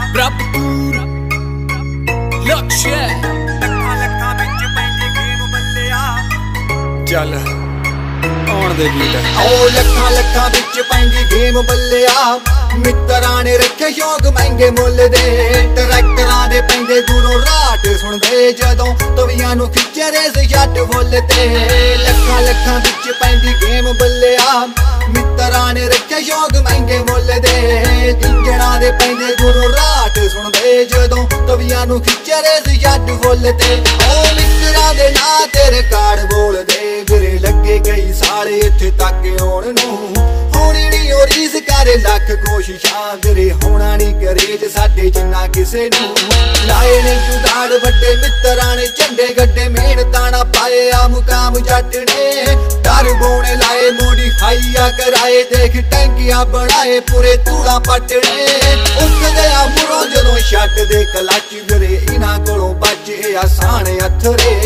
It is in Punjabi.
Brabur Lakshya ਲੱਖਾਂ ਲੱਖਾਂ ਵਿੱਚ ਪੈਂਦੀ ਗੇਮ ਬੱਲਿਆ ਚੱਲ ਆਉਣ ਦੇ ਗੀਤ ਓ ਲੱਖਾਂ ਲੱਖਾਂ ਵਿੱਚ ਪੈਂਦੀ ਗੇਮ ਬੱਲਿਆ ਮਿੱਤਰਾਂ ਨੇ ਰੱਖੇ ਸ਼ੌਕ ਮਹਿੰਗੇ ਮੁੱਲ ਦੇ ਟਰੈਕਟਰਾਂ ਦੇ ਪੈਂਦੇ ਦੂਰੋਂ ਰਾਟ ਸੁਣਦੇ ਜਦੋਂ ਤਵੀਆਂ ਨੂੰ ਖਿੱਚੇ ਰੇਸ ਜੱਟ ਫੁੱਲ ਤੇ ਲੱਖਾਂ ਲੱਖਾਂ ਵਿੱਚ ਪੈਂਦੀ ਗੇਮ ਬੱਲਿਆ ਮਿੱਤਰਾਂ ਨੇ ਰੱਖੇ ਸ਼ੌਕ ਮਹਿੰਗੇ ਮੁੱਲ ਦੇ ਇੰਜਣਾਂ ਦੇ ਪੈਂਦੇ ਦੂਰੋਂ ਰਾਟ ਸੁਣਦੇ ਜਦੋਂ ਤਵੀਆਂ ਨੂੰ ਖਿੱਚੇ ਰੇਸ ਜੱਟ ਫੁੱਲ ਤੇ ਓ ਮਿੱਤਰਾਂ ਦੇ ਨਾਂ ਤੇਰੇ ਕਾਰਡ ਬੋਲਦੇ ਵੀਰੇ ਲੱਗੇ ਕਈ ਸਾਲ ਇੱਥੇ ਤੱਕ ਆਉਣ ਨੂੰ ਹੋਣੀ ਨੀ ਉਹ ਰੀਸ ਕਰੇ ਲੱਖ ਕੋਸ਼ਿਸ਼ਾਂ ਵੀਰੇ ਹੋਣਾ ਨੀ ਕਰੇਜ ਸਾਡੇ ਜਿੰਨਾ ਕਿਸੇ ਨੂੰ ਲਾਏ ਨੇ ਜੁਗਾੜ ਵੱਡੇ ਮਿੱਤਰਾਂ ਨੇ ਝੰਡੇ ਗੱਡੇ ਮਿਹਨਤਾਂ ਨਾ ਪਾਏ ਆ ਮੁਕਾਮ ਜੱਟ ਨੇ ਡਰ ਬੋਣੇ ਲਾਏ ਮੋਡੀ ਹਾਈਆ ਕਰਾਏ ਦੇਖ ਟੈਂਕੀਆਂ ਬਣਾਏ ਪੂਰੇ ਧੂੜਾ ਪੱਟਣੇ ਉੱਠ ਗਿਆ ਮੁਰੋਂ ਜਦੋਂ ਛੱਡ ਦੇ ਕਲੱਚ ਵੀਰੇ ਇਹਨਾਂ ਕੋਲੋਂ ਬਚੇ ਆਸਾਨ ਅਥਰੇ